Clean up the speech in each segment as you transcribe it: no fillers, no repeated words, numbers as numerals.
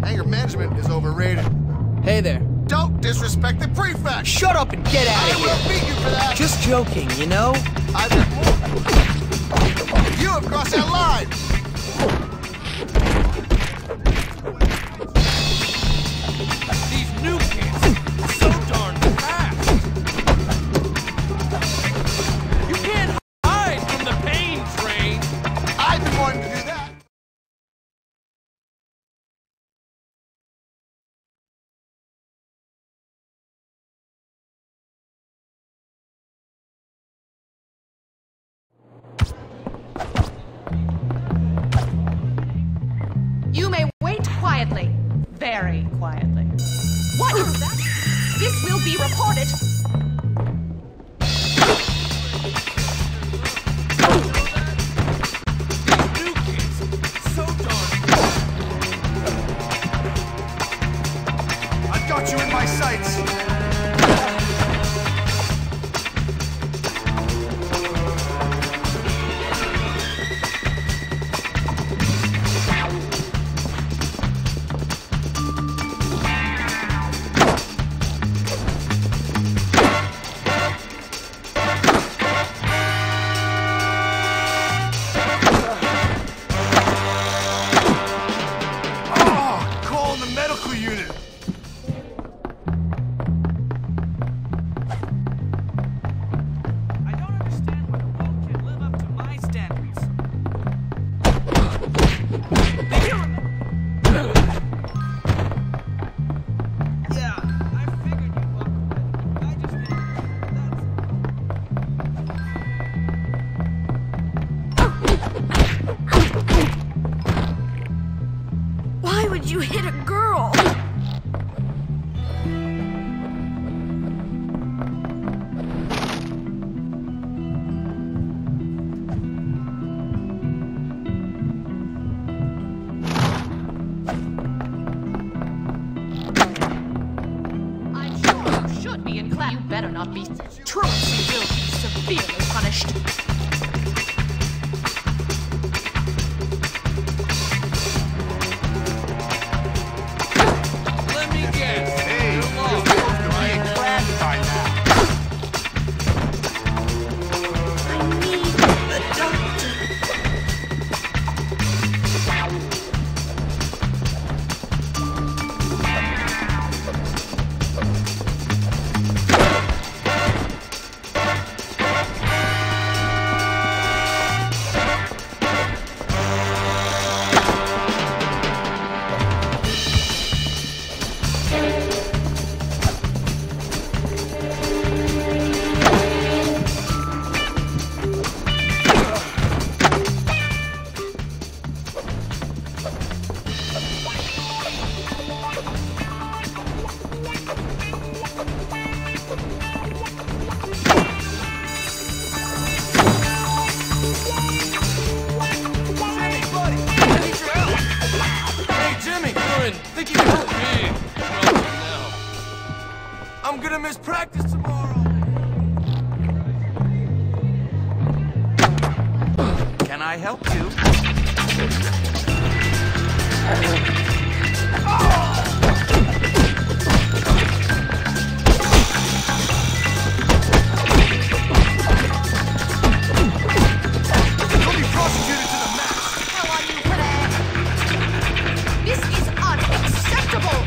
Anger management is overrated. Hey there. Don't disrespect the prefect! Shut up and get out of here! I will beat you for that! Just joking, you know? I've got more. You have crossed that line! These new kids are so darn fast! You can't hide from the pain train! I've been wanting to do that! You may wait quietly. Very quietly. What is that? This will be reported. New kids, so darn I've got you in my sights! Call the medical unit! I don't understand why the world can't live up to my standards. Yeah, I figured you'd walk away. I just Why would you hit a girl? I'm sure you should be in class. You better not be. Truancy will be severely punished. let me guess. Hey, You're you're lost. supposed to be in class by now. I need the doctor. Hey, Jimmy! Think you can help me? Well, no. I'm gonna miss practice tomorrow. Can I help you? You'll be prosecuted to the max! How are you today? This is unacceptable!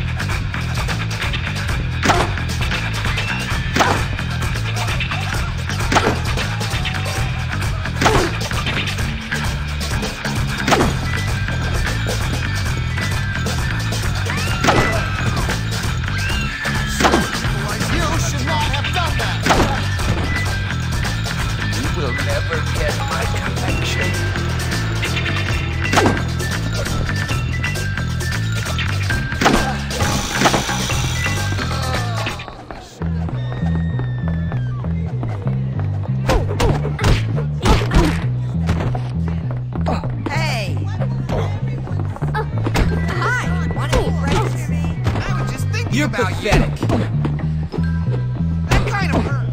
Like you should not have done that! You will never get my connection. Hey! Hi! Want to eat breakfast with me? I was just thinking You're about pathetic. you! That kind of hurt!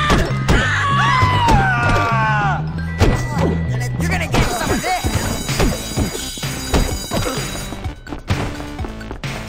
You're gonna get some of this!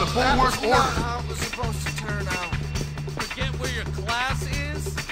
Bulwark Not Order. how it was supposed to turn out. Forget where your class is?